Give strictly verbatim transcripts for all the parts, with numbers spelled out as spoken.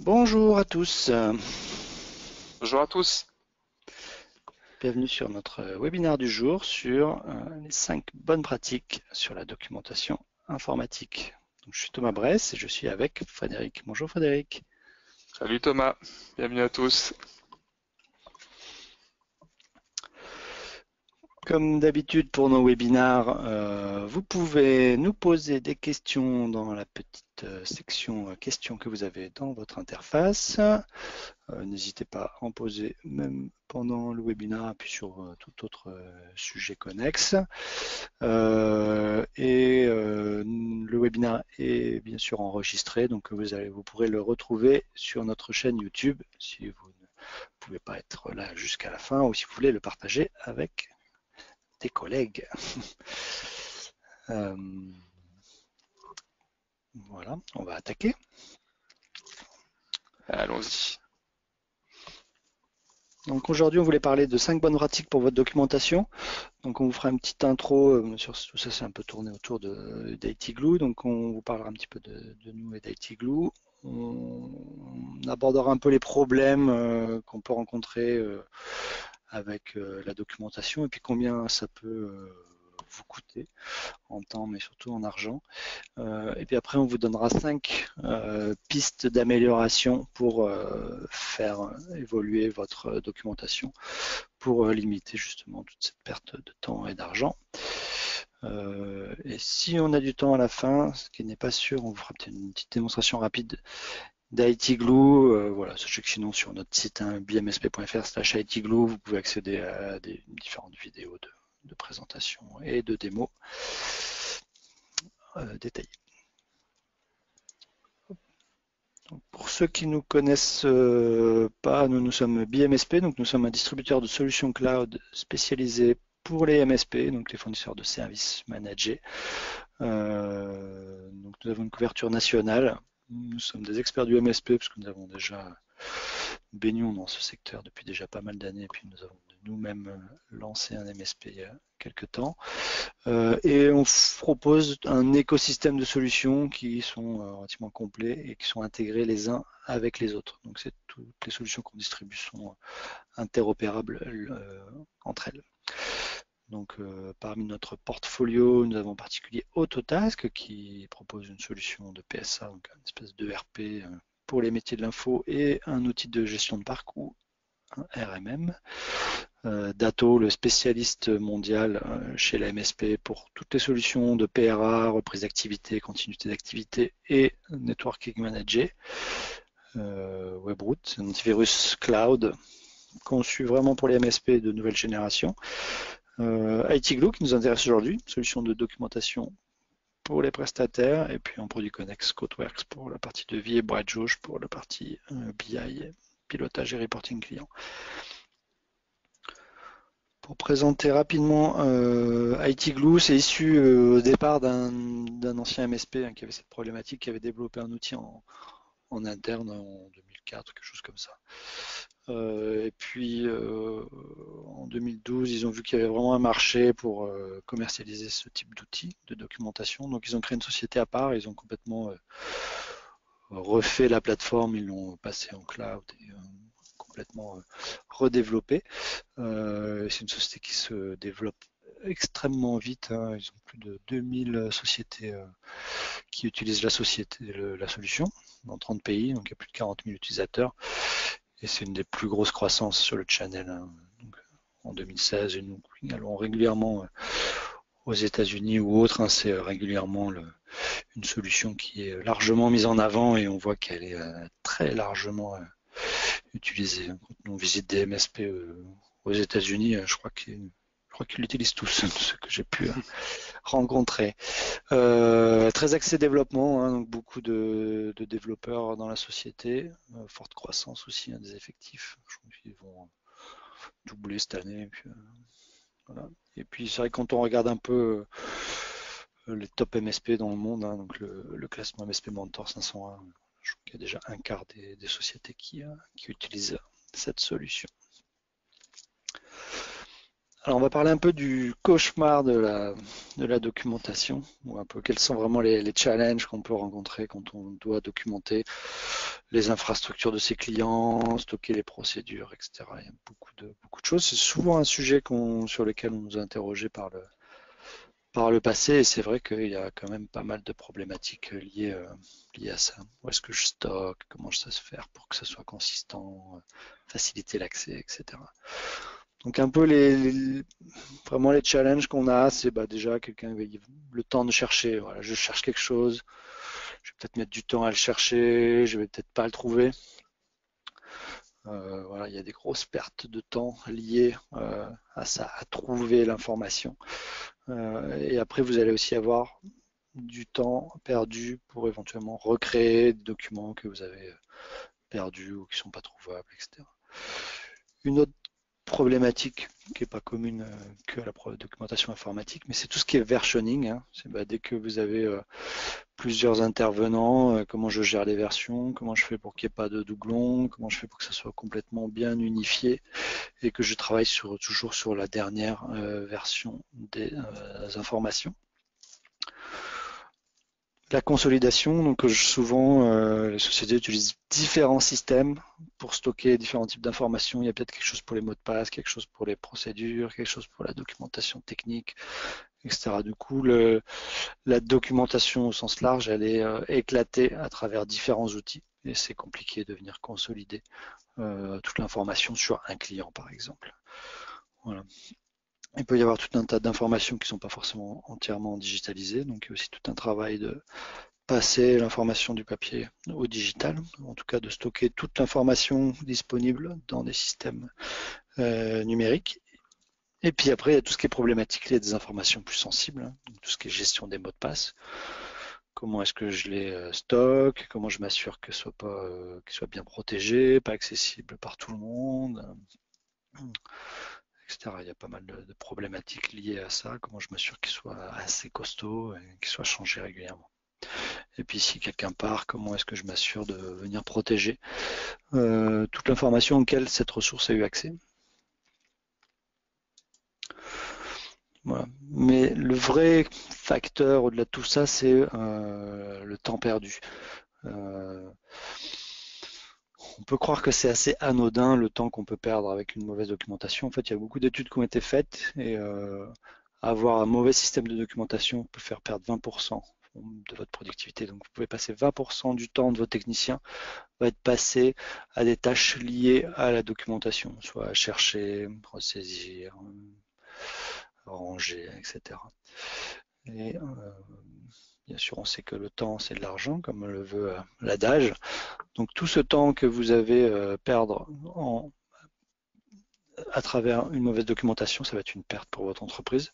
Bonjour à tous, Bonjour à tous. bienvenue sur notre webinaire du jour sur euh, les cinq bonnes pratiques sur la documentation informatique. Donc, je suis Thomas Bress et je suis avec Frédéric. Bonjour Frédéric. Salut Thomas, bienvenue à tous. Comme d'habitude pour nos webinaires, euh, vous pouvez nous poser des questions dans la petite euh, section euh, questions que vous avez dans votre interface. Euh, N'hésitez pas à en poser même pendant le webinaire, puis sur euh, tout autre euh, sujet connexe. Euh, et euh, le webinaire est bien sûr enregistré, donc vous, allez, vous pourrez le retrouver sur notre chaîne YouTube si vous ne pouvez pas être là jusqu'à la fin ou si vous voulez le partager avec des collègues. euh, voilà, on va attaquer. Allons-y. Donc aujourd'hui, on voulait parler de cinq bonnes pratiques pour votre documentation. Donc on vous fera une petite intro, euh, sur tout ça c'est un peu tourné autour d'I T Glue, donc on vous parlera un petit peu de, de nous et d'I T Glue. On, on abordera un peu les problèmes euh, qu'on peut rencontrer euh, avec euh, la documentation et puis combien ça peut euh, vous coûter en temps mais surtout en argent. Euh, et puis après, on vous donnera cinq euh, pistes d'amélioration pour euh, faire évoluer votre documentation, pour euh, limiter justement toute cette perte de temps et d'argent. Euh, et si on a du temps à la fin, ce qui n'est pas sûr, on vous fera peut-être une petite démonstration rapide d'I T Glue. Euh, voilà, sachez que sinon sur notre site hein, b m s p point f r slash I T Glue, vous pouvez accéder à des différentes vidéos de, de présentation et de démos euh, détaillées. Pour ceux qui ne nous connaissent euh, pas, nous, nous sommes B M S P, donc nous sommes un distributeur de solutions cloud spécialisé pour les M S P, donc les fournisseurs de services managés. Euh, donc nous avons une couverture nationale. Nous sommes des experts du M S P parce que nous avons déjà baignons dans ce secteur depuis déjà pas mal d'années, et puis nous avons nous-mêmes lancé un M S P il y a quelques temps. Euh, et on propose un écosystème de solutions qui sont euh, relativement complets et qui sont intégrés les uns avec les autres. Donc c'est toutes les solutions qu'on distribue sont euh, interopérables euh, entre elles. Donc euh, parmi notre portfolio, nous avons en particulier Autotask qui propose une solution de P S A, donc une espèce de R P euh, pour les métiers de l'info et un outil de gestion de parc ou un R M M. Euh, Dato, le spécialiste mondial euh, chez la M S P pour toutes les solutions de P R A, reprise d'activité, continuité d'activité et networking manager. Euh, Webroot, un antivirus cloud conçu vraiment pour les M S P de nouvelle génération. Euh, I T Glue qui nous intéresse aujourd'hui, solution de documentation pour les prestataires, et puis en produit connexe Codeworks pour la partie de vie et Brightjauge pour la partie euh, B I, pilotage et reporting client. Pour présenter rapidement euh, I T Glue, c'est issu euh, au départ d'un ancien M S P hein, qui avait cette problématique, qui avait développé un outil en, en interne en deux mille quatre, quelque chose comme ça. Euh, et puis euh, en deux mille douze, ils ont vu qu'il y avait vraiment un marché pour euh, commercialiser ce type d'outils de documentation. Donc ils ont créé une société à part, ils ont complètement euh, refait la plateforme, ils l'ont passé en cloud et euh, complètement euh, redéveloppé. Euh, c'est une société qui se développe extrêmement vite. Hein. Ils ont plus de deux mille sociétés euh, qui utilisent la, société, le, la solution dans trente pays, donc il y a plus de quarante mille utilisateurs. Et c'est une des plus grosses croissances sur le channel. Hein. Donc, en deux mille seize, et nous allons régulièrement euh, aux États-Unis ou autres, hein, c'est régulièrement le, une solution qui est largement mise en avant et on voit qu'elle est euh, très largement euh, utilisée. Quand on visite des M S P euh, aux États-Unis, je crois qu'ils je crois qu'ils l'utilisent tous, ceux que j'ai pu rencontrer. Euh, très axé développement, hein, donc beaucoup de, de, développeurs dans la société, euh, forte croissance aussi hein, des effectifs. Je crois qu'ils vont doubler cette année. Et puis, euh, voilà. Et puis c'est vrai que quand on regarde un peu euh, les top M S P dans le monde, hein, donc le, le, classement M S P Mentor cinq cent un, je crois qu'il y a déjà un quart des, des sociétés qui, euh, qui utilisent cette solution. Alors on va parler un peu du cauchemar de la, de la documentation, ou un peu quels sont vraiment les, les challenges qu'on peut rencontrer quand on doit documenter les infrastructures de ses clients, stocker les procédures, et cetera. Il y a beaucoup de, beaucoup de choses. C'est souvent un sujet qu'on, sur lequel on nous a interrogé par le, par le passé, et c'est vrai qu'il y a quand même pas mal de problématiques liées, euh, liées à ça. Où est-ce que je stocke, comment je sais se faire pour que ça soit consistant, euh, faciliter l'accès, et cetera. Donc un peu les, les- vraiment les challenges qu'on a, c'est bah, déjà quelqu'un avec le temps de chercher. Voilà, je cherche quelque chose, je vais peut-être mettre du temps à le chercher, je vais peut-être pas le trouver. Euh, voilà, il y a des grosses pertes de temps liées euh, à ça, à trouver l'information. Euh, et après, vous allez aussi avoir du temps perdu pour éventuellement recréer des documents que vous avez perdus ou qui ne sont pas trouvables, et cetera. Une autre problématique qui n'est pas commune euh, que à la documentation informatique, mais c'est tout ce qui est versioning. Hein. C'est bah, dès que vous avez euh, plusieurs intervenants, euh, comment je gère les versions, comment je fais pour qu'il n'y ait pas de doublons, comment je fais pour que ça soit complètement bien unifié et que je travaille sur, toujours sur la dernière euh, version des euh, informations. La consolidation, donc souvent euh, les sociétés utilisent différents systèmes pour stocker différents types d'informations. Il y a peut-être quelque chose pour les mots de passe, quelque chose pour les procédures, quelque chose pour la documentation technique, et cetera. Du coup, le, la documentation au sens large, elle est euh, éclatée à travers différents outils et c'est compliqué de venir consolider euh, toute l'information sur un client, par exemple. Voilà. Il peut y avoir tout un tas d'informations qui ne sont pas forcément entièrement digitalisées, donc il y a aussi tout un travail de passer l'information du papier au digital, en tout cas de stocker toute l'information disponible dans des systèmes euh, numériques. Et puis après, il y a tout ce qui est problématique, il y a des informations plus sensibles, hein, donc tout ce qui est gestion des mots de passe. Comment est-ce que je les euh, stocke, comment je m'assure qu'ils soient pas, euh, qu'ils soient bien protégés, pas accessibles par tout le monde, euh, et cetera. Il y a pas mal de, de problématiques liées à ça, comment je m'assure qu'ils soient assez costauds et qu'ils soient changés régulièrement. Et puis si quelqu'un part, comment est-ce que je m'assure de venir protéger euh, toute l'information auquel cette ressource a eu accès. Voilà. Mais le vrai facteur au-delà de tout ça, c'est euh, le temps perdu. Euh, on peut croire que c'est assez anodin le temps qu'on peut perdre avec une mauvaise documentation. En fait, il y a beaucoup d'études qui ont été faites et euh, avoir un mauvais système de documentation peut faire perdre vingt pour cent de votre productivité. Donc vous pouvez passer vingt pour cent du temps de vos techniciens va être passé à des tâches liées à la documentation, soit à chercher, ressaisir, ranger, et cetera. Et euh, bien sûr, on sait que le temps, c'est de l'argent, comme le veut euh, l'adage. Donc tout ce temps que vous avez euh, perdre en, à travers une mauvaise documentation, ça va être une perte pour votre entreprise.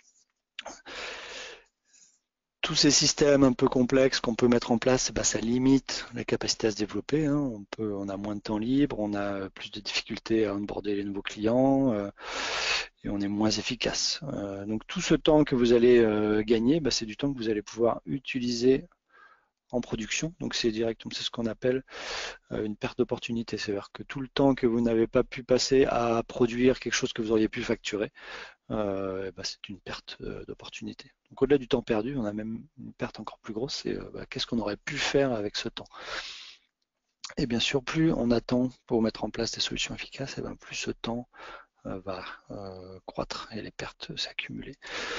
Tous ces systèmes un peu complexes qu'on peut mettre en place, bah, ça limite la capacité à se développer. Hein. On peut, on a moins de temps libre, on a plus de difficultés à onboarder les nouveaux clients euh, et on est moins efficace. Euh, donc tout ce temps que vous allez euh, gagner, bah, c'est du temps que vous allez pouvoir utiliser en production. Donc c'est directement, c'est ce qu'on appelle euh, une perte d'opportunité. C'est-à-dire que tout le temps que vous n'avez pas pu passer à produire quelque chose que vous auriez pu facturer, euh, bah, c'est une perte euh, d'opportunité. Donc au-delà du temps perdu, on a même une perte encore plus grosse, c'est euh, bah, qu'est-ce qu'on aurait pu faire avec ce temps. Et bien sûr, plus on attend pour mettre en place des solutions efficaces, et bien plus ce temps euh, va euh, croître et les pertes s'accumuler.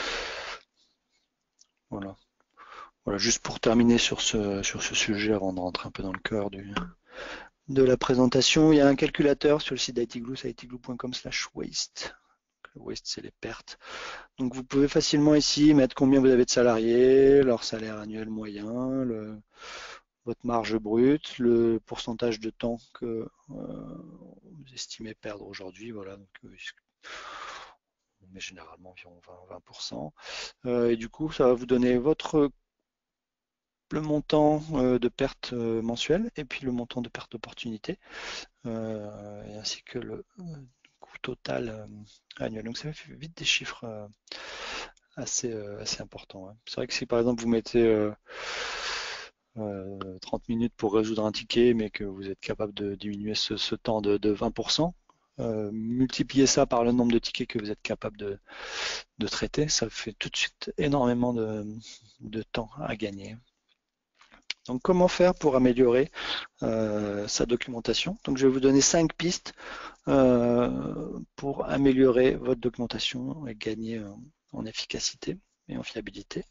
Voilà. Voilà, juste pour terminer sur ce, sur ce sujet, avant de rentrer un peu dans le cœur du, de la présentation, il y a un calculateur sur le site d'ITglue, c'est itglue point com slash waste. Le waste, c'est les pertes. Donc vous pouvez facilement ici mettre combien vous avez de salariés, leur salaire annuel moyen, le, votre marge brute, le pourcentage de temps que euh, vous estimez perdre aujourd'hui. Voilà, donc, euh, on met généralement environ vingt pour cent. Euh, et du coup, ça va vous donner votre le montant euh, de perte euh, mensuelle et puis le montant de perte d'opportunité, euh, et ainsi que le euh, coût total euh, annuel. Donc ça fait vite des chiffres euh, assez, euh, assez importants. Hein. C'est vrai que si par exemple vous mettez euh, euh, trente minutes pour résoudre un ticket, mais que vous êtes capable de diminuer ce, ce temps de, de vingt pour cent, euh, multipliez ça par le nombre de tickets que vous êtes capable de, de traiter, ça fait tout de suite énormément de, de temps à gagner. Donc comment faire pour améliorer euh, sa documentation? Donc je vais vous donner cinq pistes euh, pour améliorer votre documentation et gagner euh, en efficacité et en fiabilité.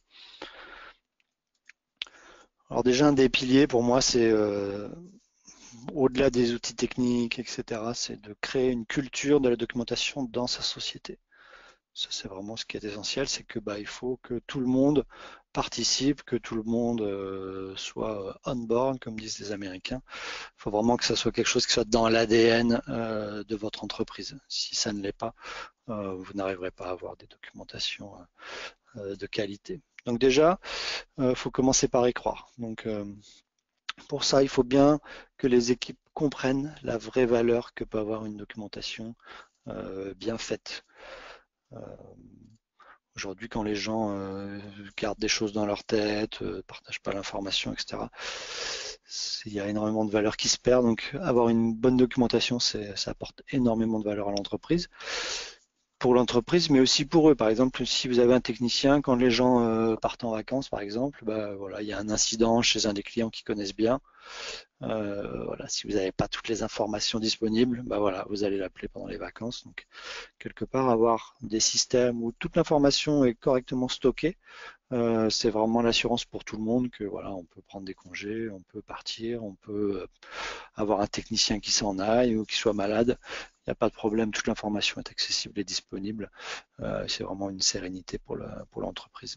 Alors déjà un des piliers pour moi c'est euh, au-delà des outils techniques, et cetera, c'est de créer une culture de la documentation dans sa société. Ça, c'est vraiment ce qui est essentiel, c'est que bah, il faut que tout le monde participe, que tout le monde euh, soit on board, comme disent les Américains. Il faut vraiment que ça soit quelque chose qui soit dans l'A D N euh, de votre entreprise. Si ça ne l'est pas, euh, vous n'arriverez pas à avoir des documentations euh, de qualité. Donc déjà, il euh, faut commencer par y croire. Donc euh, pour ça, il faut bien que les équipes comprennent la vraie valeur que peut avoir une documentation euh, bien faite. Euh, Aujourd'hui, quand les gens euh, gardent des choses dans leur tête, ne euh, partagent pas l'information, et cetera, il y a énormément de valeur qui se perd. Donc, avoir une bonne documentation, ça apporte énormément de valeur à l'entreprise. Pour l'entreprise, mais aussi pour eux. Par exemple, si vous avez un technicien, quand les gens euh, partent en vacances, par exemple, bah, voilà, il y a un incident chez un des clients qui connaissent bien. Euh, voilà, si vous n'avez pas toutes les informations disponibles, bah voilà, vous allez l'appeler pendant les vacances. Donc, quelque part, avoir des systèmes où toute l'information est correctement stockée, euh, c'est vraiment l'assurance pour tout le monde que voilà, on peut prendre des congés, on peut partir, on peut avoir un technicien qui s'en aille ou qui soit malade. Il n'y a pas de problème, toute l'information est accessible et disponible. Euh, c'est vraiment une sérénité pour l'entreprise.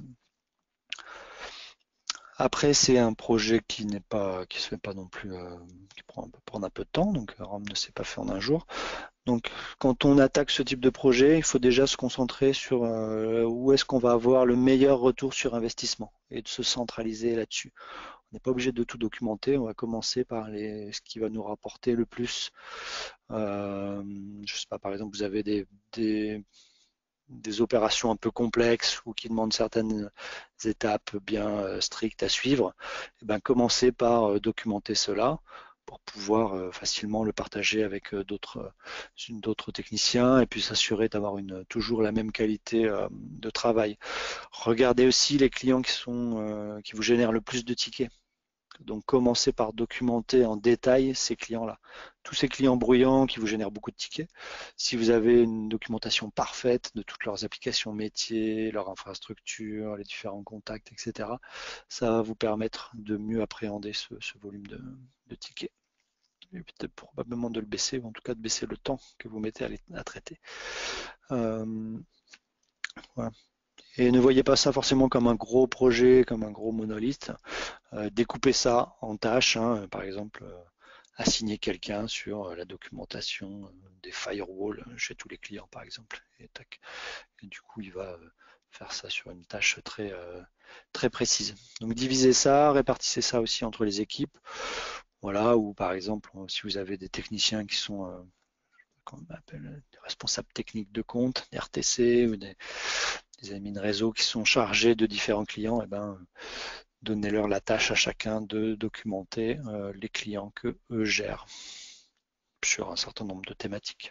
Après, c'est un projet qui n'est pas, qui se fait pas non plus, euh, qui prend, peut prendre un peu de temps. Donc, Rome ne s'est pas fait en un jour. Donc, quand on attaque ce type de projet, il faut déjà se concentrer sur euh, où est-ce qu'on va avoir le meilleur retour sur investissement et de se centraliser là-dessus. On n'est pas obligé de tout documenter. On va commencer par les, ce qui va nous rapporter le plus. Euh, je sais pas, par exemple, vous avez des, des des opérations un peu complexes ou qui demandent certaines étapes bien strictes à suivre, et ben, commencer par documenter cela pour pouvoir facilement le partager avec d'autres d'autres techniciens et puis s'assurer d'avoir une toujours la même qualité de travail. Regardez aussi les clients qui sont qui vous génèrent le plus de tickets. Donc, commencez par documenter en détail ces clients-là. Tous ces clients bruyants qui vous génèrent beaucoup de tickets, si vous avez une documentation parfaite de toutes leurs applications métiers, leur infrastructure, les différents contacts, et cetera, ça va vous permettre de mieux appréhender ce, ce volume de, de tickets. Et peut-être probablement de le baisser, ou en tout cas de baisser le temps que vous mettez à, les, à traiter. Euh, voilà. Et ne voyez pas ça forcément comme un gros projet, comme un gros monolithe. Euh, découper ça en tâches, hein, par exemple, euh, assigner quelqu'un sur euh, la documentation euh, des firewalls chez tous les clients, par exemple. Et, tac. Et du coup, il va euh, faire ça sur une tâche très, euh, très précise. Donc, divisez ça, répartissez ça aussi entre les équipes. Voilà, ou par exemple, si vous avez des techniciens qui sont euh, qu'on appelle des responsables techniques de compte, des R T C ou des, des admins réseau qui sont chargés de différents clients, et ben, donnez-leur la tâche à chacun de documenter euh, les clients que eux gèrent sur un certain nombre de thématiques.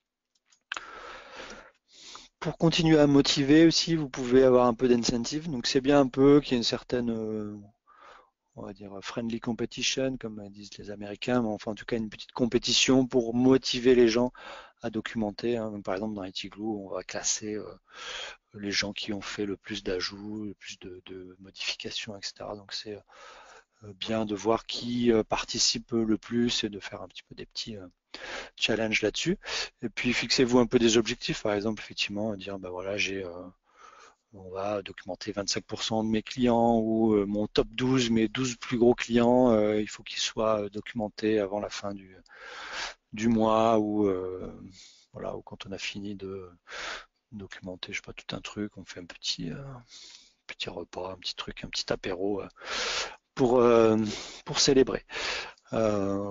Pour continuer à motiver aussi, vous pouvez avoir un peu d'incentive. Donc c'est bien un peu qu'il y ait une certaine, euh, on va dire, friendly competition, comme disent les Américains, mais enfin en tout cas une petite compétition pour motiver les gens à documenter. Hein. Par exemple dans I T Glue, on va classer euh, les gens qui ont fait le plus d'ajouts, le plus de, de modifications, et cetera. Donc c'est bien de voir qui participe le plus et de faire un petit peu des petits challenges là-dessus. Et puis fixez-vous un peu des objectifs, par exemple, effectivement, dire ben voilà, j'ai euh, on va documenter vingt-cinq pour cent de mes clients ou euh, mon top douze, mes douze plus gros clients, euh, il faut qu'ils soient documentés avant la fin du, du mois ou euh, voilà, ou quand on a fini de documenter, je sais pas, tout un truc, on fait un petit, euh, petit repas, un petit truc, un petit apéro euh, pour, euh, pour célébrer. Euh,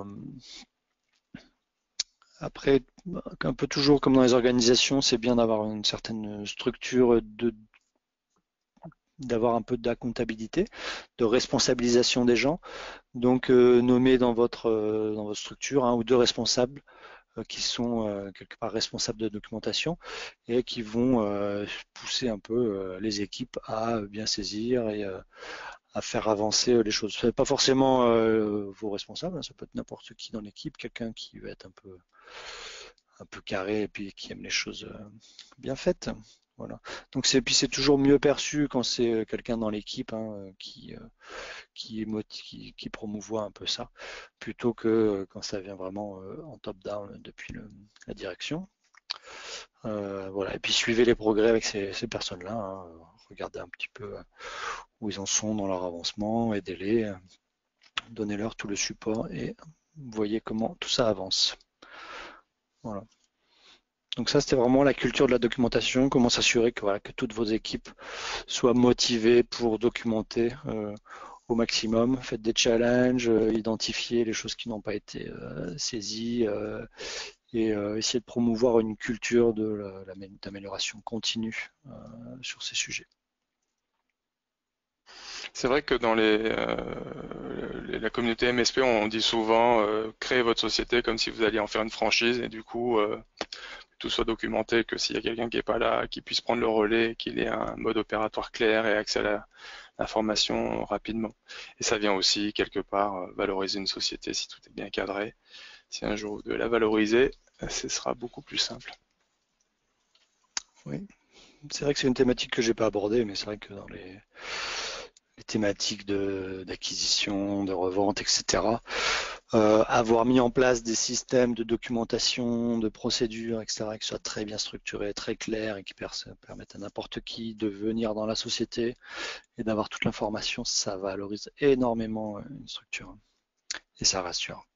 après, un peu toujours comme dans les organisations, c'est bien d'avoir une certaine structure, de, d'avoir un peu d'accomptabilité, de responsabilisation des gens. Donc, euh, nommer dans votre, euh, dans votre structure un ou deux responsables euh, qui sont euh, quelque part responsables de documentation et qui vont euh, pousser un peu euh, les équipes à bien saisir et euh, à faire avancer les choses. Ce n'est pas forcément euh, vos responsables, hein, ça peut être n'importe qui dans l'équipe, quelqu'un qui va être un peu, un peu carré et puis qui aime les choses euh, bien faites. Voilà. Donc c'est puis c'est toujours mieux perçu quand c'est euh, quelqu'un dans l'équipe hein, qui, euh, qui, qui, qui promouvoit un peu ça, plutôt que euh, quand ça vient vraiment euh, en top-down depuis le, la direction. Euh, voilà. Et puis suivez les progrès avec ces, ces personnes-là. Hein. Regardez un petit peu où ils en sont dans leur avancement, aidez-les, donnez-leur tout le support et voyez comment tout ça avance. Voilà. Donc ça, c'était vraiment la culture de la documentation, comment s'assurer que, voilà, que toutes vos équipes soient motivées pour documenter euh, au maximum. Faites des challenges, euh, identifiez les choses qui n'ont pas été euh, saisies euh, et euh, essayez de promouvoir une culture de d'amélioration continue euh, sur ces sujets. C'est vrai que dans les, euh, les- la communauté M S P, on dit souvent euh, créez votre société comme si vous alliez en faire une franchise et du coup euh, tout soit documenté, que s'il y a quelqu'un qui n'est pas là, qu'il puisse prendre le relais, qu'il ait un mode opératoire clair et accès à la- l'information rapidement. Et ça vient aussi quelque part euh, valoriser une société si tout est bien cadré. Si un jour vous devez la valoriser, euh, ce sera beaucoup plus simple. Oui, c'est vrai que c'est une thématique que j'ai pas abordée, mais c'est vrai que dans les, les thématiques de- d'acquisition, de, revente, et cetera, euh, avoir mis en place des systèmes de documentation, de procédures, et cetera, qui soient très bien structurés, très clairs et qui permettent à n'importe qui de venir dans la société et d'avoir toute l'information, ça valorise énormément une structure et ça rassure.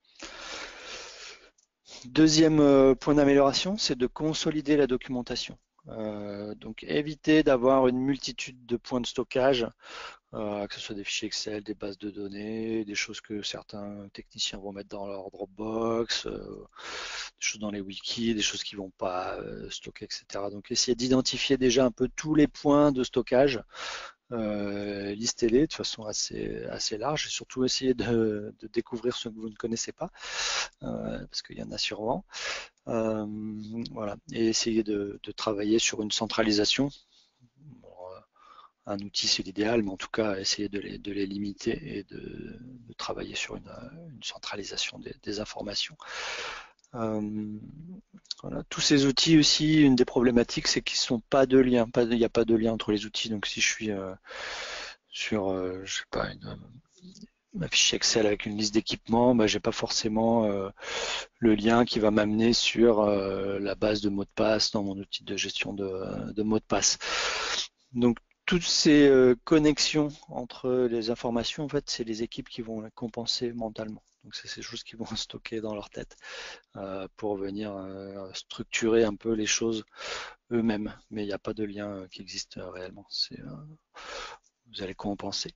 Deuxième euh, point d'amélioration, c'est de consolider la documentation. Euh, donc éviter d'avoir une multitude de points de stockage, euh, que ce soit des fichiers Excel, des bases de données, des choses que certains techniciens vont mettre dans leur Dropbox, euh, des choses dans les wikis, des choses qui ne vont pas euh, stocker, et cetera. Donc essayez d'identifier déjà un peu tous les points de stockage, euh, listez-les de façon assez, assez large et surtout essayez de, de découvrir ceux que vous ne connaissez pas, euh, parce qu'il y en a sûrement. Euh, voilà. Et essayer de, de travailler sur une centralisation. Bon, euh, un outil c'est l'idéal, mais en tout cas essayer de les, de les limiter et de, de travailler sur une, une centralisation des, des informations. Euh, voilà. Tous ces outils aussi, une des problématiques c'est qu'ils ne sont pas de lien, pas il n'y a pas de lien entre les outils. Donc si je suis euh, sur, euh, je sais pas, une, un fichier Excel avec une liste d'équipements, bah, j'ai pas forcément euh, le lien qui va m'amener sur euh, la base de mots de passe dans mon outil de gestion de, de mots de passe. Donc toutes ces euh, connexions entre les informations, en fait, c'est les équipes qui vont les compenser mentalement. Donc c'est ces choses qui vont stocker dans leur tête euh, pour venir euh, structurer un peu les choses eux-mêmes. Mais il n'y a pas de lien euh, qui existe euh, réellement. C'est, euh, vous allez compenser.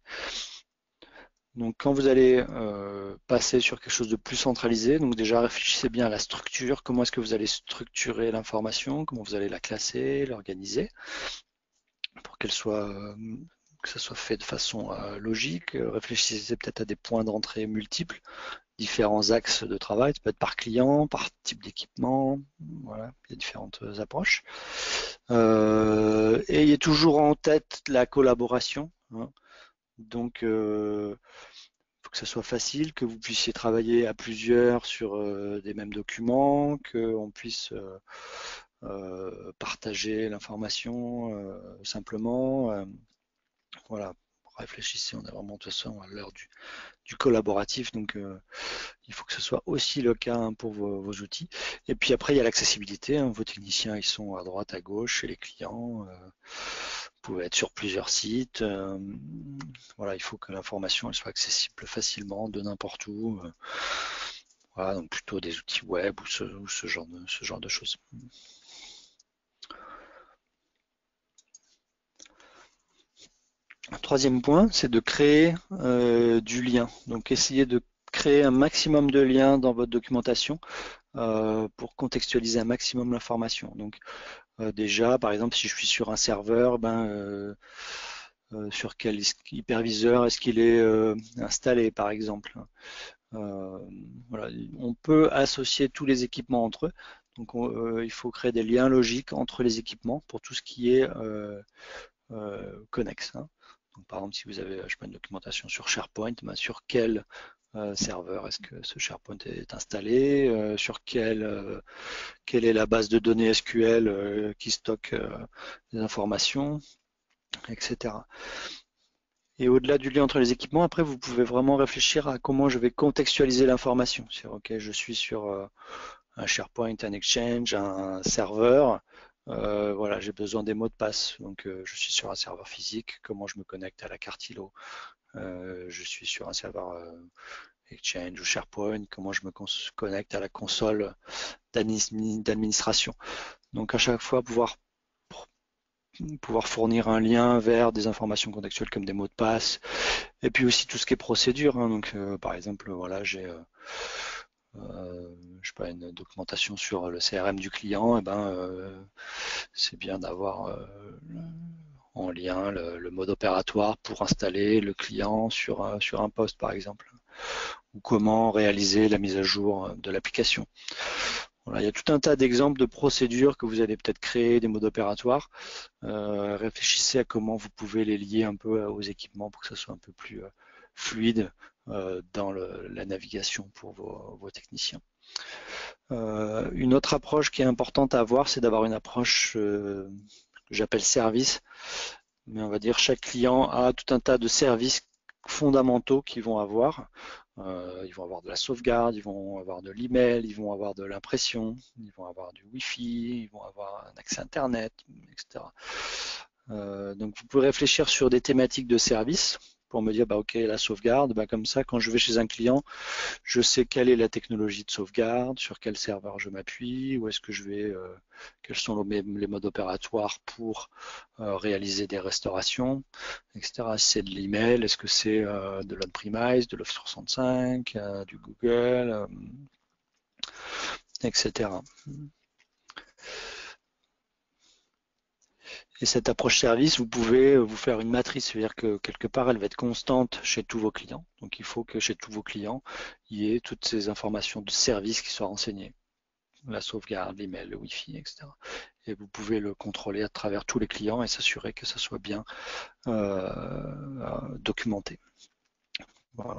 Donc quand vous allez euh, passer sur quelque chose de plus centralisé, donc déjà réfléchissez bien à la structure, comment est-ce que vous allez structurer l'information, comment vous allez la classer, l'organiser, pour qu'elle soit euh, que ça soit fait de façon euh, logique. Réfléchissez peut-être à des points d'entrée multiples, différents axes de travail, ça peut être par client, par type d'équipement, voilà, il y a différentes approches. Euh, ayez toujours en tête la collaboration, hein. Donc euh, faut que ça soit facile, que vous puissiez travailler à plusieurs sur euh, des mêmes documents, qu'on puisse euh, euh, partager l'information euh, simplement. Euh, voilà, réfléchissez, on est vraiment de toute façon à l'heure du, du collaboratif, donc euh, il faut que ce soit aussi le cas hein, pour vos, vos, outils. Et puis après, il y a l'accessibilité, hein, vos techniciens, ils sont à droite, à gauche, chez les clients. Euh, vous pouvez être sur plusieurs sites. Euh, voilà, il faut que l'information elle soit accessible facilement de n'importe où. Euh, voilà, donc plutôt des outils web ou ce, ou ce, genre, de, ce genre de choses. Un troisième point, c'est de créer euh, du lien. Donc essayez de créer un maximum de liens dans votre documentation euh, pour contextualiser un maximum l'information. Donc euh, déjà, par exemple, si je suis sur un serveur, ben euh, Euh, sur quel hyperviseur est-ce qu'il est euh, installé par exemple. Euh, voilà. On peut associer tous les équipements entre eux. Donc on, euh, il faut créer des liens logiques entre les équipements pour tout ce qui est euh, euh, connexe. Hein. Donc, par exemple, si vous avez je sais pas, une documentation sur SharePoint, ben, sur quel euh, serveur est-ce que ce SharePoint est installé, euh, sur quel, euh, quelle est la base de données S Q L euh, qui stocke euh, les informations, et cetera. Et au-delà du lien entre les équipements, après, vous pouvez vraiment réfléchir à comment je vais contextualiser l'information. C'est ok, je suis sur euh, un SharePoint, un Exchange, un serveur. Euh, voilà, j'ai besoin des mots de passe. Donc, euh, je suis sur un serveur physique. Comment je me connecte à la carte I L O? Euh, je suis sur un serveur euh, Exchange ou SharePoint. Comment je me connecte à la console d'administration? Donc, à chaque fois, pouvoir pouvoir fournir un lien vers des informations contextuelles comme des mots de passe, et puis aussi tout ce qui est procédure. Hein. Donc, euh, par exemple, voilà, j'ai euh, euh, je sais pas, une documentation sur le C R M du client, et ben euh, c'est bien d'avoir euh, en lien le, le mode opératoire pour installer le client sur, euh, sur un poste, par exemple, ou comment réaliser la mise à jour de l'application. Voilà, il y a tout un tas d'exemples de procédures que vous allez peut-être créer, des modes opératoires. Euh, réfléchissez à comment vous pouvez les lier un peu aux équipements pour que ça soit un peu plus euh, fluide euh, dans le, la navigation pour vos, vos techniciens. Euh, une autre approche qui est importante à avoir, c'est d'avoir une approche euh, que j'appelle service. Mais on va dire chaque client a tout un tas de services fondamentaux qu'ils vont avoir. Euh, ils vont avoir de la sauvegarde, ils vont avoir de l'email, ils vont avoir de l'impression, ils vont avoir du Wi-Fi, ils vont avoir un accès Internet, et cetera. Euh, donc vous pouvez réfléchir sur des thématiques de service pour me dire, bah, ok, la sauvegarde, bah, comme ça, quand je vais chez un client, je sais quelle est la technologie de sauvegarde, sur quel serveur je m'appuie, où est-ce que je vais, euh, quels sont les, les modes opératoires pour euh, réaliser des restaurations, et cetera. Si c'est de l'email, est-ce que c'est euh, de l'on-premise, de l'Office trois cent soixante-cinq, euh, du Google, euh, et cetera. Et cette approche service, vous pouvez vous faire une matrice, c'est-à-dire que quelque part, elle va être constante chez tous vos clients. Donc, il faut que chez tous vos clients, il y ait toutes ces informations de service qui soient renseignées. La sauvegarde, l'email, le Wi-Fi, et cetera. Et vous pouvez le contrôler à travers tous les clients et s'assurer que ça soit bien euh, documenté. Voilà.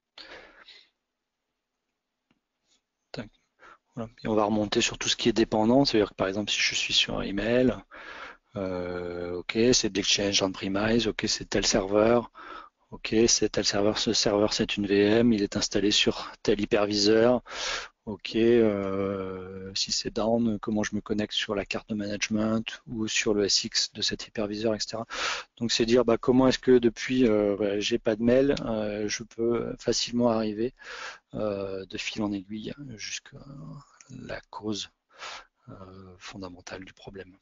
Voilà. Et on va remonter sur tout ce qui est dépendant, c'est-à-dire que par exemple, si je suis sur un email, euh, ok, c'est de l'Exchange on-premise, ok, c'est tel serveur, ok, c'est tel serveur, ce serveur c'est une V M, il est installé sur tel hyperviseur, ok, euh, si c'est down, comment je me connecte sur la carte de management ou sur le S X de cet hyperviseur, et cetera. Donc c'est dire bah, comment est-ce que depuis euh, bah, j'ai pas de mail, euh, je peux facilement arriver euh, de fil en aiguille jusqu'à la cause euh, fondamentale du problème.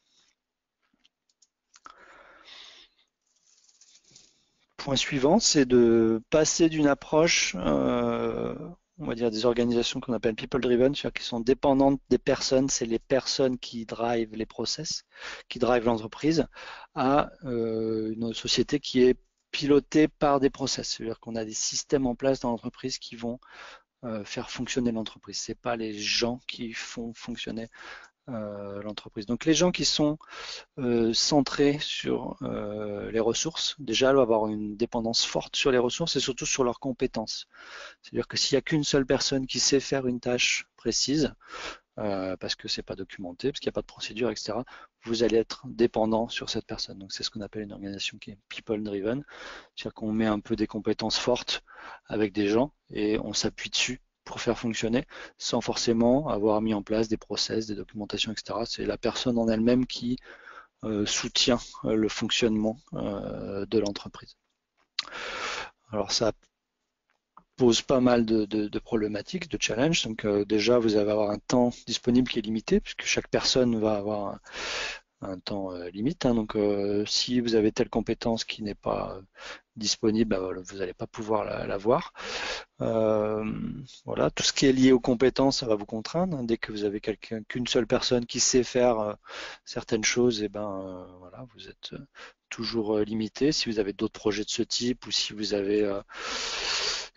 Point suivant, c'est de passer d'une approche, euh, on va dire des organisations qu'on appelle people driven, c'est-à-dire qui sont dépendantes des personnes, c'est les personnes qui drivent les process, qui drivent l'entreprise, à euh, une société qui est pilotée par des process, c'est-à-dire qu'on a des systèmes en place dans l'entreprise qui vont euh, faire fonctionner l'entreprise. C'est pas les gens qui font fonctionner euh, l'entreprise. Donc les gens qui sont euh, centrés sur euh, les ressources, déjà doivent avoir une dépendance forte sur les ressources et surtout sur leurs compétences. C'est-à-dire que s'il n'y a qu'une seule personne qui sait faire une tâche précise, euh, parce que c'est pas documenté, parce qu'il n'y a pas de procédure, et cetera, vous allez être dépendant sur cette personne. Donc c'est ce qu'on appelle une organisation qui est people driven, c'est-à-dire qu'on met un peu des compétences fortes avec des gens et on s'appuie dessus pour faire fonctionner sans forcément avoir mis en place des process, des documentations, et cetera. C'est la personne en elle-même qui euh, soutient euh, le fonctionnement euh, de l'entreprise. Alors ça pose pas mal de, de, de problématiques, de challenges. Donc euh, déjà, vous allez avoir un temps disponible qui est limité, puisque chaque personne va avoir un, un temps euh, limite. Hein. Donc euh, si vous avez telle compétence qui n'est pas euh, disponible, bah, vous n'allez pas pouvoir l'avoir. La euh, voilà, tout ce qui est lié aux compétences, ça va vous contraindre. Hein. Dès que vous avez quelqu'un, qu'une seule personne qui sait faire euh, certaines choses, et ben euh, voilà, vous êtes euh, toujours euh, limité. Si vous avez d'autres projets de ce type ou si vous avez euh,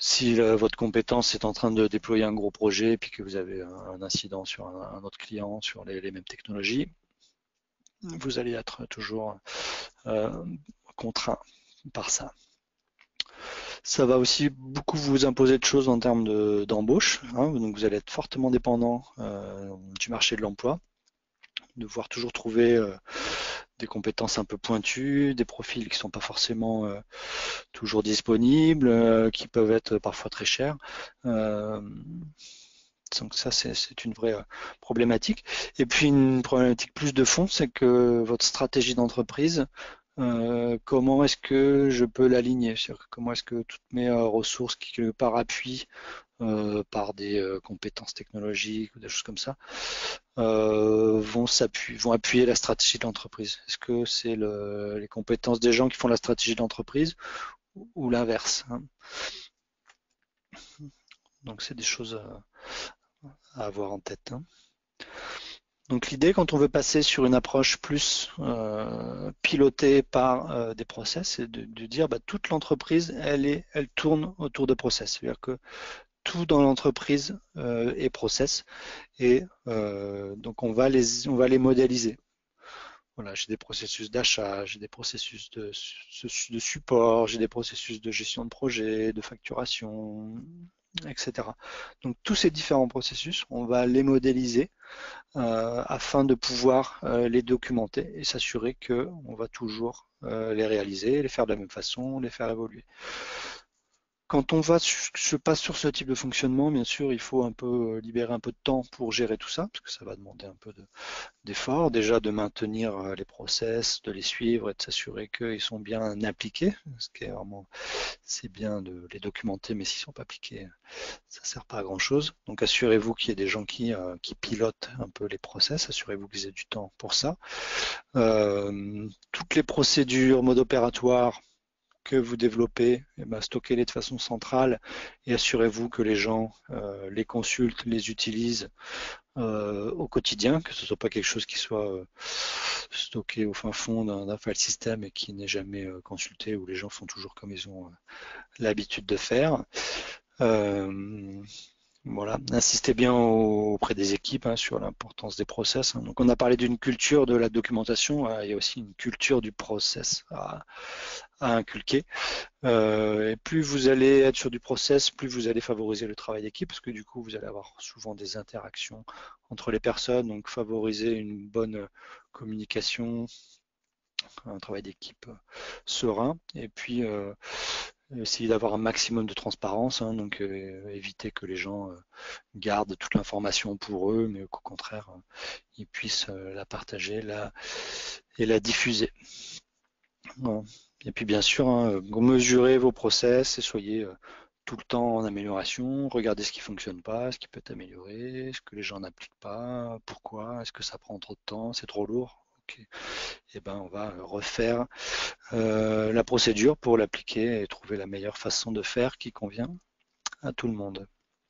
si euh, votre compétence est en train de déployer un gros projet et puis que vous avez un, un incident sur un, un, autre client sur les, les mêmes technologies, vous allez être toujours euh, contraint par ça. Ça va aussi beaucoup vous imposer de choses en termes d'embauche, de, hein, donc vous allez être fortement dépendant euh, du marché de l'emploi, devoir toujours trouver euh, des compétences un peu pointues, des profils qui ne sont pas forcément euh, toujours disponibles, euh, qui peuvent être parfois très chers. Euh, donc ça, c'est une vraie problématique. Et puis une problématique plus de fond, c'est que votre stratégie d'entreprise, euh, comment est-ce que je peux l'aligner? Comment est-ce que toutes mes euh, ressources qui quelque part appuient euh, par des euh, compétences technologiques ou des choses comme ça euh, vont s'appuyer, vont appuyer la stratégie de l'entreprise? Est-ce que c'est le, les compétences des gens qui font la stratégie de l'entreprise ou, ou l'inverse, hein? Donc c'est des choses à, à avoir en tête, hein. Donc l'idée, quand on veut passer sur une approche plus euh, pilotée par euh, des process, c'est de, de dire bah, toute l'entreprise, elle est, elle tourne autour de process. C'est-à-dire que tout dans l'entreprise euh, est process, et euh, donc on va les, on va les modéliser. Voilà, j'ai des processus d'achat, j'ai des processus de, de support, j'ai des processus de gestion de projet, de facturation, et cetera. Donc tous ces différents processus, on va les modéliser euh, afin de pouvoir euh, les documenter et s'assurer qu'on va toujours euh, les réaliser, les faire de la même façon, les faire évoluer. Quand on va se passe sur ce type de fonctionnement, bien sûr, il faut un peu libérer un peu de temps pour gérer tout ça, parce que ça va demander un peu d'effort, de, déjà de maintenir les process, de les suivre et de s'assurer qu'ils sont bien appliqués, ce qui est vraiment, c'est bien de les documenter, mais s'ils ne sont pas appliqués, ça ne sert pas à grand chose. Donc assurez-vous qu'il y ait des gens qui, euh, qui pilotent un peu les process, assurez-vous qu'ils aient du temps pour ça. Euh, toutes les procédures, mode opératoire que vous développez, eh ben, stockez-les de façon centrale et assurez-vous que les gens euh, les consultent, les utilisent euh, au quotidien, que ce ne soit pas quelque chose qui soit euh, stocké au fin fond d'un file system et qui n'est jamais euh, consulté, où les gens font toujours comme ils ont euh, l'habitude de faire. Euh, Voilà, insistez bien auprès des équipes hein, sur l'importance des process, hein. Donc on a parlé d'une culture de la documentation, hein, il y a aussi une culture du process à, à inculquer. Euh, et plus vous allez être sur du process, plus vous allez favoriser le travail d'équipe, parce que du coup vous allez avoir souvent des interactions entre les personnes, donc favoriser une bonne communication, un travail d'équipe serein, et puis euh, essayer d'avoir un maximum de transparence, hein, donc euh, éviter que les gens euh, gardent toute l'information pour eux, mais qu'au contraire, euh, ils puissent euh, la partager la, et la diffuser. Voilà. Et puis bien sûr, hein, mesurez vos process et soyez euh, tout le temps en amélioration, regardez ce qui ne fonctionne pas, ce qui peut être amélioré, ce que les gens n'appliquent pas, pourquoi, est-ce que ça prend trop de temps, c'est trop lourd. Okay. Et ben on va refaire euh, la procédure pour l'appliquer et trouver la meilleure façon de faire qui convient à tout le monde.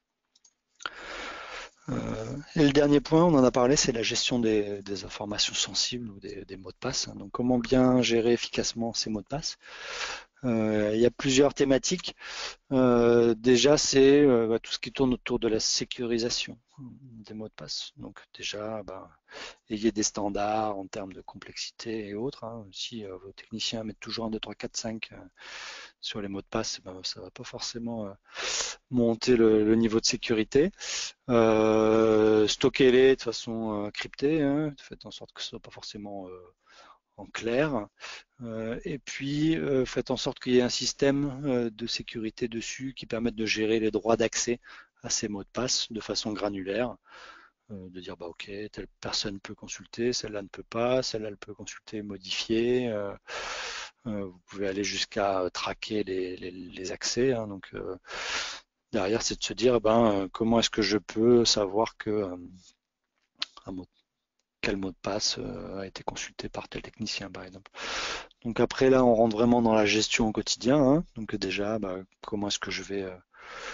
Euh, et le dernier point, on en a parlé, c'est la gestion des, des informations sensibles ou des, des mots de passe. Donc comment bien gérer efficacement ces mots de passe. Euh, il y a plusieurs thématiques. Euh, déjà, c'est euh, tout ce qui tourne autour de la sécurisation des mots de passe. Donc déjà, ben, ayez des standards en termes de complexité et autres, hein. Si euh, vos techniciens mettent toujours un, deux, trois, quatre, cinq euh, sur les mots de passe, ben, ça ne va pas forcément euh, monter le, le, niveau de sécurité. Euh, Stockez-les de façon euh, cryptée, hein. Faites en sorte que ce ne soit pas forcément euh, en clair. Euh, et puis, euh, faites en sorte qu'il y ait un système euh, de sécurité dessus qui permette de gérer les droits d'accès à ces mots de passe de façon granulaire. Euh, de dire, bah ok, telle personne peut consulter, celle-là ne peut pas, celle-là elle peut consulter, modifier. Euh, euh, vous pouvez aller jusqu'à traquer les, les, les accès. Hein, donc, euh, derrière, c'est de se dire, ben, comment est-ce que je peux savoir que euh, un mot, quel mot de passe euh, a été consulté par tel technicien, par exemple. Donc après, là, on rentre vraiment dans la gestion au quotidien. Hein. Donc déjà, bah, comment est-ce que je vais euh,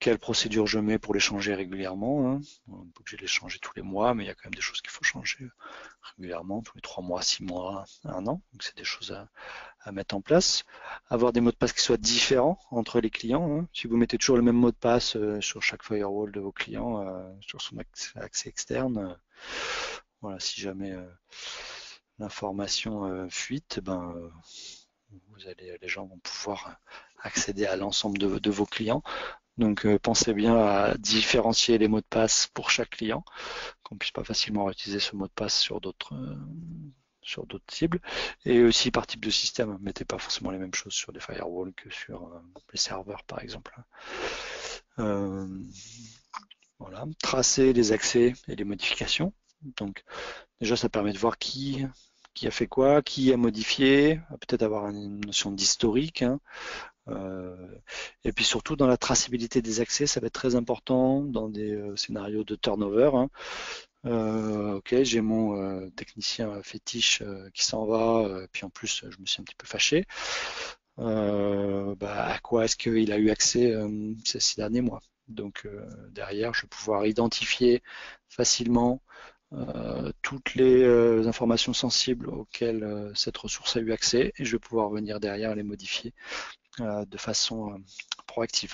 quelle procédure je mets pour les changer régulièrement. Hein. On n'est pas obligé de les changer tous les mois, mais il y a quand même des choses qu'il faut changer régulièrement, tous les trois mois, six mois, un an. Donc c'est des choses à, à mettre en place. Avoir des mots de passe qui soient différents entre les clients. Hein. Si vous mettez toujours le même mot de passe euh, sur chaque firewall de vos clients, euh, sur son accès, accès externe, euh, voilà, si jamais euh, l'information euh, fuite, ben euh, vous allez, les gens vont pouvoir accéder à l'ensemble de, de vos clients. Donc euh, pensez bien à différencier les mots de passe pour chaque client, qu'on puisse pas facilement utiliser ce mot de passe sur d'autres euh, sur d'autres cibles. Et aussi par type de système, mettez pas forcément les mêmes choses sur des firewalls que sur euh, les serveurs par exemple. Euh, voilà, tracer les accès et les modifications. Donc déjà ça permet de voir qui qui a fait quoi, qui a modifié, peut-être avoir une notion d'historique. Hein. Euh, et puis surtout dans la traçabilité des accès, ça va être très important dans des euh, scénarios de turnover. Hein. Euh, ok, j'ai mon euh, technicien fétiche euh, qui s'en va, euh, puis en plus je me suis un petit peu fâché. Euh, bah, à quoi est-ce qu'il a eu accès euh, ces six derniers mois? Donc euh, derrière, je vais pouvoir identifier facilement euh, toutes les euh, informations sensibles auxquelles euh, cette ressource a eu accès et je vais pouvoir venir derrière les modifier euh, de façon euh, proactive.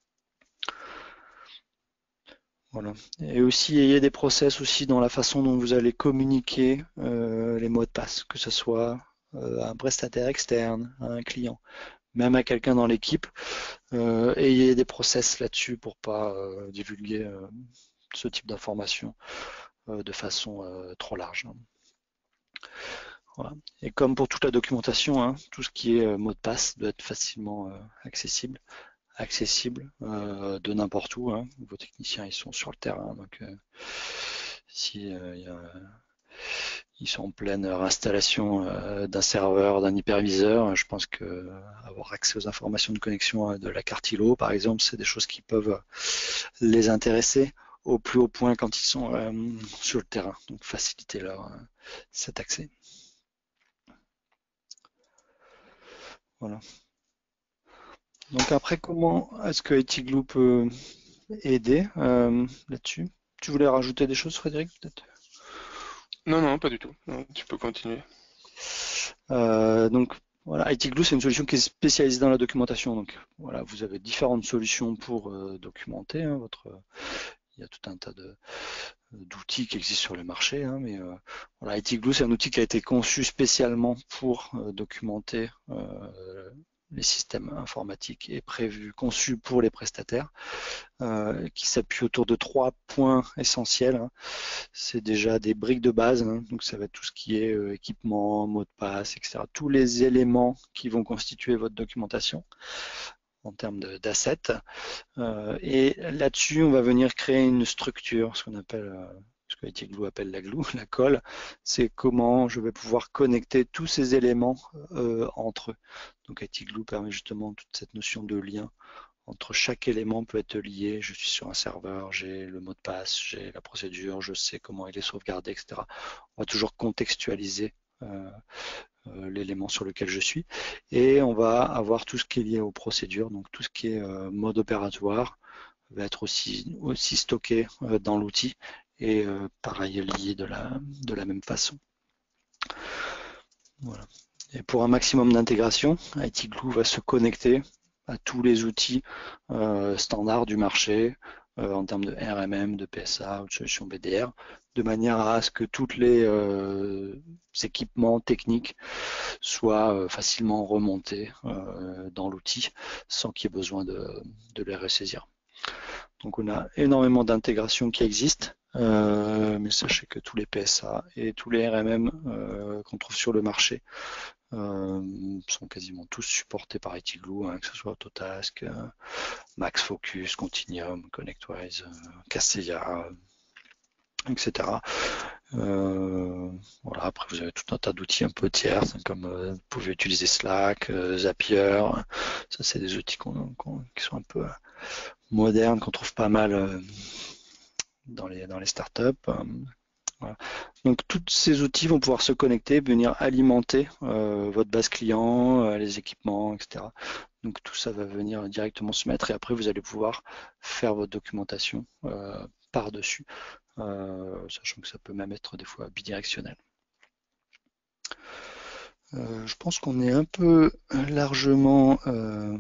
Voilà. Et aussi, ayez des process aussi dans la façon dont vous allez communiquer euh, les mots de passe, que ce soit euh, à un prestataire externe, à un client, même à quelqu'un dans l'équipe. Euh, ayez des process là-dessus pour pas euh, divulguer euh, ce type d'informations euh, de façon euh, trop large. Voilà. Et comme pour toute la documentation, hein, tout ce qui est euh, mot de passe doit être facilement euh, accessible. accessible euh, de n'importe où. Hein. Vos techniciens ils sont sur le terrain, donc euh, si euh, y a, ils sont en pleine installation euh, d'un serveur, d'un hyperviseur, je pense que euh, avoir accès aux informations de connexion de la carte I L O, par exemple, c'est des choses qui peuvent les intéresser au plus haut point quand ils sont euh, sur le terrain. Donc faciliter leur euh, cet accès. Voilà. Donc après, comment est-ce que Etiglu peut aider euh, là-dessus? Tu voulais rajouter des choses, Frédéric, peut-être? Non, non, pas du tout. Non, tu peux continuer. Euh, donc voilà, Etiglu, c'est une solution qui est spécialisée dans la documentation. Donc voilà, vous avez différentes solutions pour euh, documenter hein, votre. Il y a tout un tas de d'outils qui existent sur le marché, hein, mais euh, voilà, Etiglu, c'est un outil qui a été conçu spécialement pour euh, documenter euh, les systèmes informatiques et prévu, conçu pour les prestataires, euh, qui s'appuie autour de trois points essentiels. Hein. C'est déjà des briques de base, hein, donc ça va être tout ce qui est euh, équipement, mot de passe, et cetera. Tous les éléments qui vont constituer votre documentation en termes d'assets. Euh, et là-dessus, on va venir créer une structure, ce qu'on appelle, euh, ce que Etiglu appelle la glue, la colle. C'est comment je vais pouvoir connecter tous ces éléments euh, entre eux. Donc Etiglu permet justement toute cette notion de lien entre chaque élément peut être lié. Je suis sur un serveur, j'ai le mot de passe, j'ai la procédure, je sais comment il est sauvegardé, et cetera. On va toujours contextualiser euh, euh, l'élément sur lequel je suis et on va avoir tout ce qui est lié aux procédures, donc tout ce qui est euh, mode opératoire va être aussi, aussi stocké euh, dans l'outil et euh, pareil lié de la, de la même façon. Voilà. Et pour un maximum d'intégration, Etiglu va se connecter à tous les outils euh, standards du marché euh, en termes de R M M, de P S A ou de solutions B D R, de manière à ce que tous les euh, équipements techniques soient euh, facilement remontés euh, dans l'outil sans qu'il y ait besoin de, de les ressaisir. Donc on a énormément d'intégrations qui existent, euh, mais sachez que tous les P S A et tous les R M M euh, qu'on trouve sur le marché euh, sont quasiment tous supportés par Etiglu, hein, que ce soit Autotask, euh, MaxFocus, Continuum, ConnectWise, euh, Kaseya, et cetera. Euh, voilà, après vous avez tout un tas d'outils un peu tiers, comme euh, vous pouvez utiliser Slack, euh, Zapier, ça c'est des outils qu'on, qu'on, qui sont un peu euh, modernes, qu'on trouve pas mal euh, dans les, dans les startups. Voilà. Donc tous ces outils vont pouvoir se connecter, venir alimenter euh, votre base client, euh, les équipements, et cetera. Donc tout ça va venir directement se mettre et après vous allez pouvoir faire votre documentation euh, par-dessus, euh, sachant que ça peut même être des fois bidirectionnel. Euh, je pense qu'on est un peu largement, euh,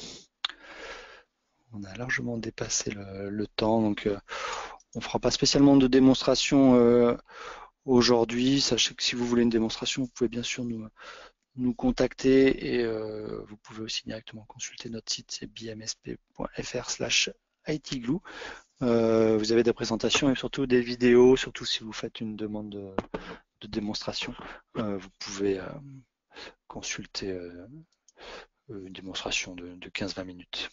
on a largement dépassé le, le temps, donc euh, on ne fera pas spécialement de démonstration euh, aujourd'hui. Sachez que si vous voulez une démonstration, vous pouvez bien sûr nous, nous contacter et euh, vous pouvez aussi directement consulter notre site, c'est b m s p point f r slash i t glue. Euh, vous avez des présentations et surtout des vidéos, surtout si vous faites une demande de, de démonstration. Euh, vous pouvez euh, consulter euh, une démonstration de, de quinze à vingt minutes.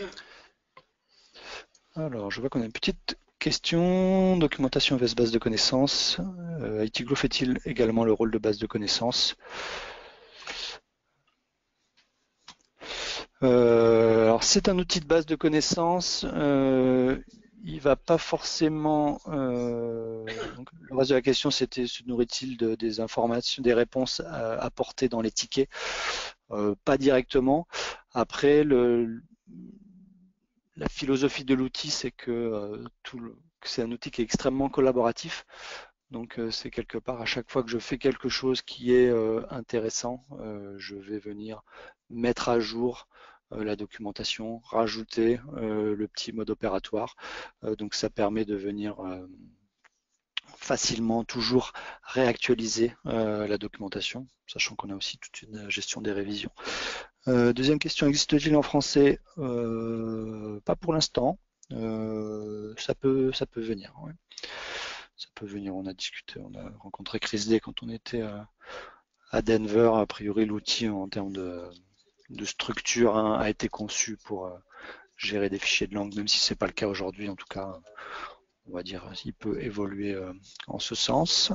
Alors, je vois qu'on a une petite question. Documentation vs base de connaissances. Euh, I T Glue fait-il également le rôle de base de connaissances? euh, Alors, c'est un outil de base de connaissances. Euh, il va pas forcément. Euh, donc, le reste de la question, c'était se nourrit-il de, des informations, des réponses à, apportées dans les tickets? euh, Pas directement. Après, le la philosophie de l'outil, c'est que, euh, tout le, que c'est un outil qui est extrêmement collaboratif. Donc, euh, c'est quelque part, à chaque fois que je fais quelque chose qui est euh, intéressant, euh, je vais venir mettre à jour euh, la documentation, rajouter euh, le petit mode opératoire. Euh, donc, ça permet de venir euh, facilement toujours réactualiser euh, la documentation, sachant qu'on a aussi toute une gestion des révisions. Euh, deuxième question, existe-t-il en français? euh, Pas pour l'instant. Euh, ça peut, ça peut venir. Ouais. Ça peut venir. On a discuté, on a rencontré Chris Day quand on était à, à Denver. A priori, l'outil en termes de, de structure hein, a été conçu pour euh, gérer des fichiers de langue, même si c'est pas le cas aujourd'hui. En tout cas, on va dire, il peut évoluer euh, en ce sens.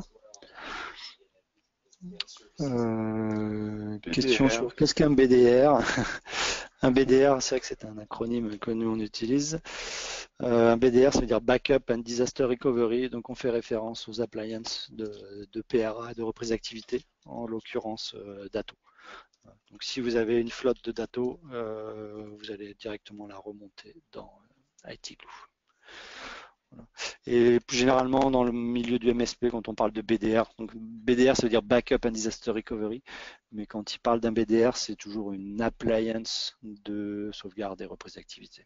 Euh, question sur qu'est-ce qu'un B D R? Un B D R, c'est vrai que c'est un acronyme que nous on utilise. Euh, un B D R, ça veut dire Backup and Disaster Recovery. Donc on fait référence aux appliances de, de P R A, de reprise d'activité, en l'occurrence euh, Datto. Donc si vous avez une flotte de Datto, euh, vous allez directement la remonter dans euh, I T Glue. Voilà. Et plus généralement dans le milieu du M S P, quand on parle de B D R, donc B D R ça veut dire Backup and Disaster Recovery, mais quand il parle d'un B D R, c'est toujours une appliance de sauvegarde et reprise d'activité.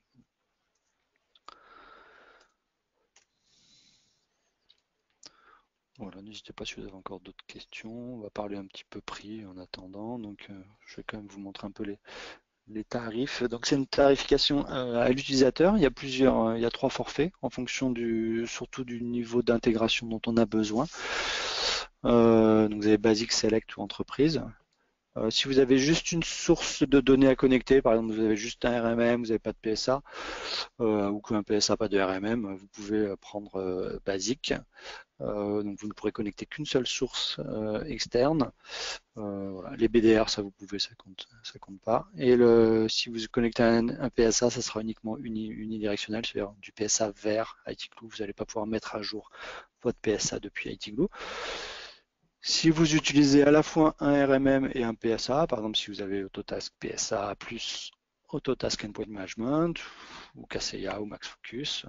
Voilà, n'hésitez pas si vous avez encore d'autres questions. On va parler un petit peu prix en attendant. Donc, euh, je vais quand même vous montrer un peu les, les tarifs. Donc, c'est une tarification euh, à l'utilisateur. Il y a plusieurs, euh, il y a trois forfaits en fonction du, surtout du niveau d'intégration dont on a besoin. Euh, donc, vous avez Basic, Select ou Entreprise. Euh, si vous avez juste une source de données à connecter, par exemple vous avez juste un R M M, vous n'avez pas de P S A, euh, ou qu'un P S A pas de R M M, vous pouvez prendre euh, Basic. Euh, donc vous ne pourrez connecter qu'une seule source euh, externe. Euh, voilà. Les B D R, ça vous pouvez, ça compte, ça compte pas. Et le, si vous connectez un, un P S A, ça sera uniquement uni, unidirectionnel, c'est-à-dire du P S A vers I T Glue. Vous n'allez pas pouvoir mettre à jour votre P S A depuis I T Glue. Si vous utilisez à la fois un R M M et un P S A, par exemple si vous avez Autotask P S A plus Autotask Endpoint Management ou Kaseya ou MaxFocus,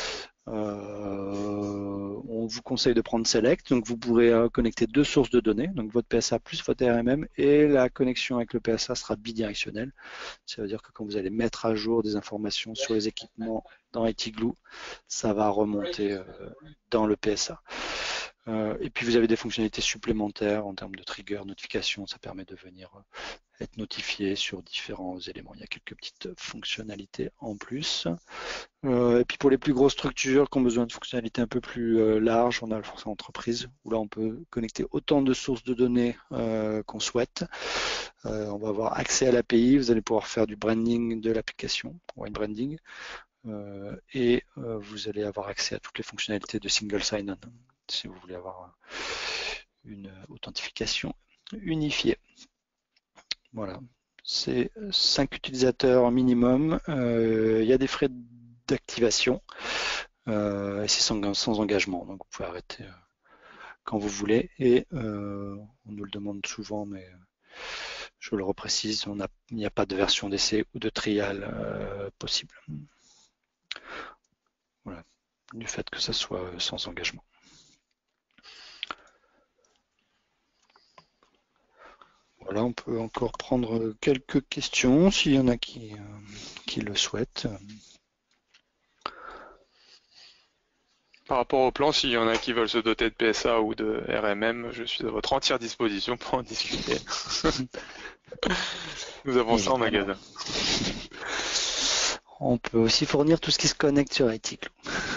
euh, on vous conseille de prendre Select. Donc vous pourrez euh, connecter deux sources de données, donc votre P S A plus votre R M M, et la connexion avec le P S A sera bidirectionnelle. Ça veut dire que quand vous allez mettre à jour des informations sur les équipements dans I T Glue, ça va remonter euh, dans le P S A. Euh, et puis vous avez des fonctionnalités supplémentaires en termes de trigger, notification, ça permet de venir être notifié sur différents éléments. Il y a quelques petites fonctionnalités en plus. Euh, et puis pour les plus grosses structures qui ont besoin de fonctionnalités un peu plus euh, larges, on a le forfait entreprise où là on peut connecter autant de sources de données euh, qu'on souhaite. Euh, on va avoir accès à l'A P I, vous allez pouvoir faire du branding de l'application, wine branding, euh, et euh, vous allez avoir accès à toutes les fonctionnalités de single sign-on si vous voulez avoir une authentification unifiée. Voilà, c'est cinq utilisateurs minimum. Euh, il y a des frais d'activation euh, et c'est sans, sans engagement, donc vous pouvez arrêter euh, quand vous voulez. Et euh, on nous le demande souvent, mais je le reprécise, on a, il n'y a pas de version d'essai ou de trial euh, possible. Voilà, du fait que ça soit sans engagement. Voilà, on peut encore prendre quelques questions s'il y en a qui, euh, qui le souhaitent. Par rapport au plan, s'il y en a qui veulent se doter de P S A ou de R M M, je suis à votre entière disposition pour en discuter. Nous avons ça en magasin. On peut aussi fournir tout ce qui se connecte sur I T Glue.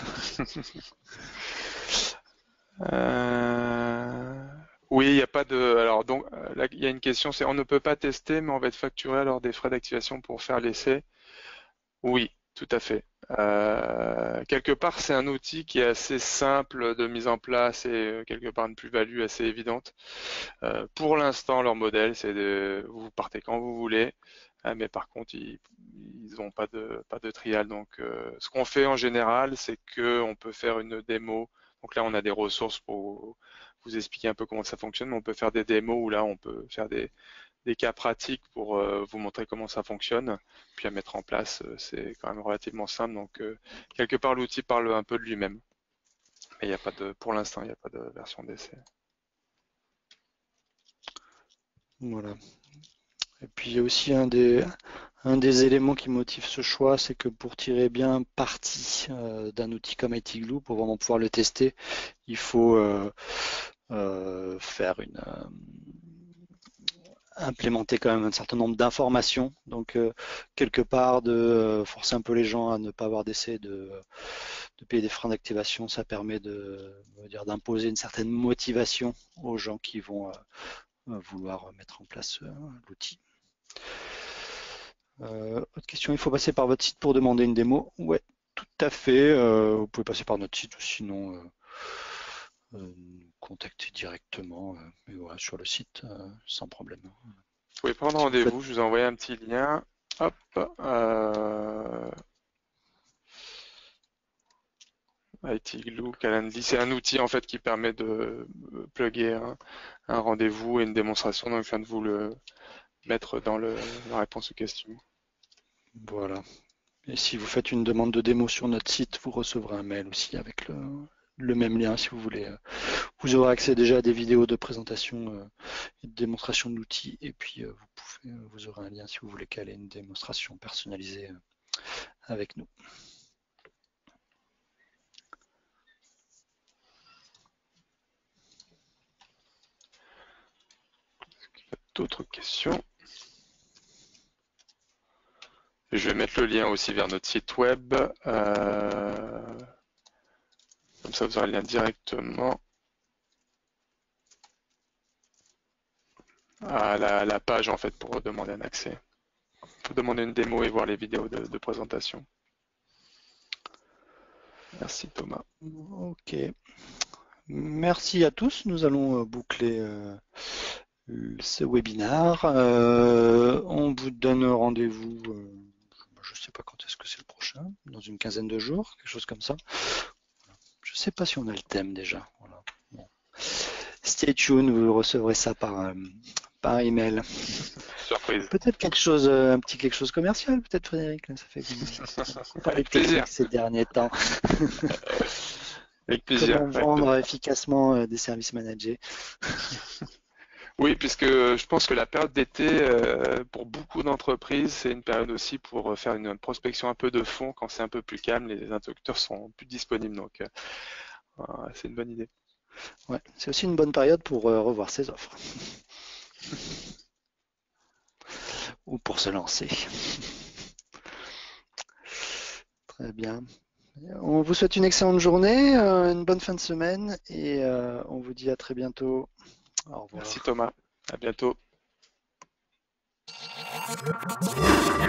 euh... Oui, il n'y a pas de. Alors donc là, il y a une question, c'est on ne peut pas tester, mais on va être facturé alors des frais d'activation pour faire l'essai. Oui, tout à fait. Euh, quelque part, c'est un outil qui est assez simple de mise en place et euh, quelque part une plus-value assez évidente. Euh, pour l'instant, leur modèle, c'est de vous partez quand vous voulez, euh, mais par contre, ils n'ont pas de pas de trial. Donc, euh, ce qu'on fait en général, c'est que on peut faire une démo. Donc là, on a des ressources pour vous expliquer un peu comment ça fonctionne, mais on peut faire des démos où là, on peut faire des des cas pratiques pour euh, vous montrer comment ça fonctionne, puis à mettre en place, euh, c'est quand même relativement simple. Donc euh, quelque part l'outil parle un peu de lui-même, mais il n'y a pas de, pour l'instant, il n'y a pas de version d'essai. Voilà. Et puis il y a aussi un des, un des éléments qui motive ce choix, c'est que pour tirer bien parti euh, d'un outil comme I T Glue, pour vraiment pouvoir le tester, il faut euh, euh, faire une euh, implémenter quand même un certain nombre d'informations. Donc euh, quelque part de euh, forcer un peu les gens à ne pas avoir d'essai, de, de payer des frais d'activation, ça permet de dire d'imposer une certaine motivation aux gens qui vont euh, vouloir mettre en place euh, l'outil. Euh, autre question, il faut passer par votre site pour demander une démo? Ouais, tout à fait. Euh, vous pouvez passer par notre site ou sinon euh, euh, nous contacter directement, euh, mais ouais, sur le site euh, sans problème. Vous pouvez prendre Si rendez-vous, faites... je vous ai envoyé un petit lien. Hop. Euh... I T Glue, Calendly, c'est un outil en fait qui permet de plugger un, un rendez-vous et une démonstration. Donc je viens de vous le mettre dans le, la réponse aux questions. Voilà. Et si vous faites une demande de démo sur notre site, vous recevrez un mail aussi avec le, le même lien si vous voulez. Vous aurez accès déjà à des vidéos de présentation et de démonstration de l'outil. Et puis vous, pouvez, vous aurez un lien si vous voulez caler une démonstration personnalisée avec nous. D'autres questions? Je vais mettre le lien aussi vers notre site web. Euh, comme ça, vous aurez le lien directement à la, la page en fait pour demander un accès. Pour demander une démo et voir les vidéos de, de présentation. Merci Thomas. Ok. Merci à tous. Nous allons boucler euh, ce webinaire. Euh, on vous donne rendez-vous, euh, je ne sais pas quand est-ce que c'est le prochain, dans une quinzaine de jours, quelque chose comme ça. Je ne sais pas si on a le thème déjà. Voilà. Bon. Stay tuned, vous recevrez ça par, euh, par email. Surprise. Peut-être quelque chose, un petit quelque chose commercial, peut-être Frédéric. Là, ça fait pas Avec plaisir ces derniers temps. Avec plaisir. Comment vendre ouais. efficacement des services managés. Oui, puisque je pense que la période d'été, euh, pour beaucoup d'entreprises, c'est une période aussi pour faire une prospection un peu de fond. Quand c'est un peu plus calme, les interlocuteurs sont plus disponibles. Donc, euh, c'est une bonne idée. Ouais, c'est aussi une bonne période pour euh, revoir ses offres. Ou pour se lancer. Très bien. On vous souhaite une excellente journée, euh, une bonne fin de semaine et euh, on vous dit à très bientôt. Au revoir. Merci Thomas. À bientôt.